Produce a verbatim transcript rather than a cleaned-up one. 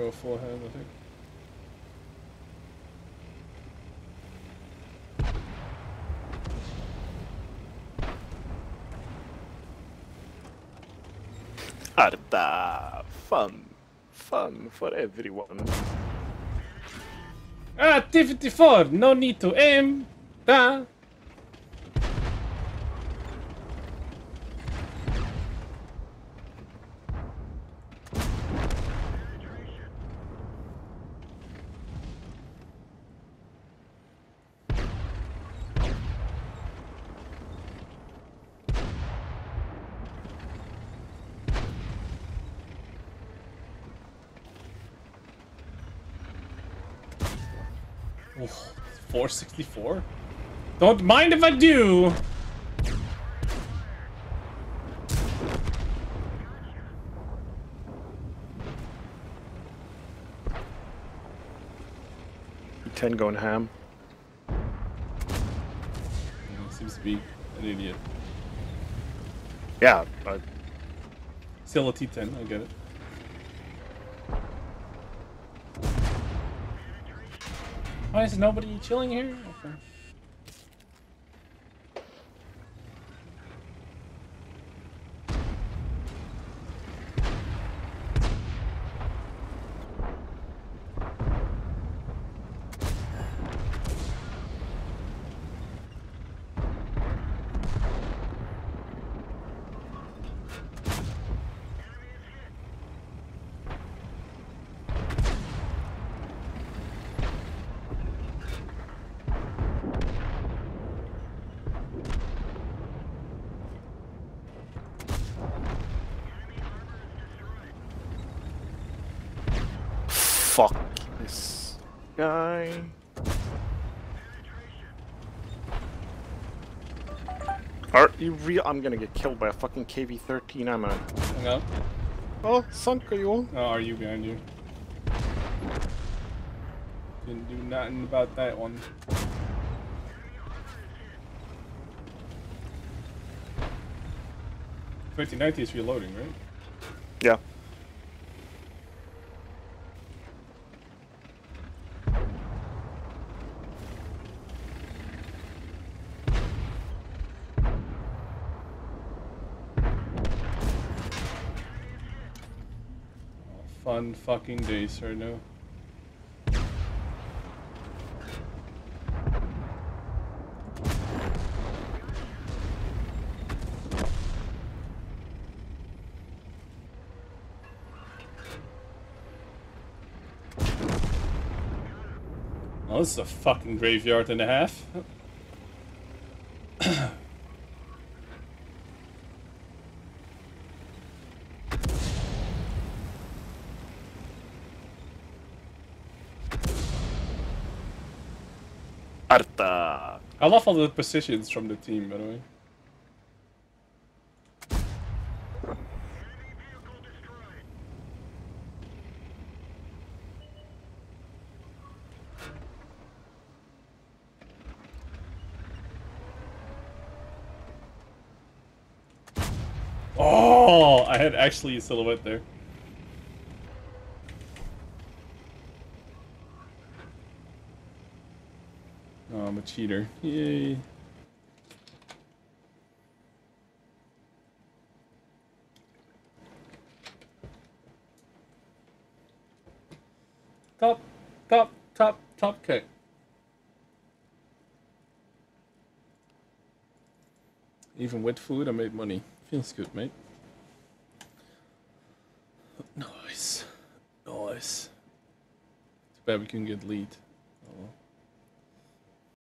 go full hand, I think. Arta, fun, fun for everyone. Ah, T fifty-four, no need to aim. Da. four sixty-four? Don't mind if I do! ten going ham. He seems to be an idiot. Yeah, but... Still a T ten, I get it. Why is nobody chilling here? Okay. Fuck this guy. Are you real? I'm gonna get killed by a fucking K V thirteen, am I? Hang on. Oh, sunk you. Oh, are you behind you? Didn't do nothing about that one. twenty ninety is reloading, right? Yeah. Fun fucking days right now. Oh, this is a fucking graveyard and a half. Arta. I love all the positions from the team, by the way. Oh, I had actually a silhouette there. Oh, I'm a cheater. Yay. Top, top, top, top kick. Even with food, I made money. Feels good, mate. Nice. Nice. Too bad we couldn't get lead.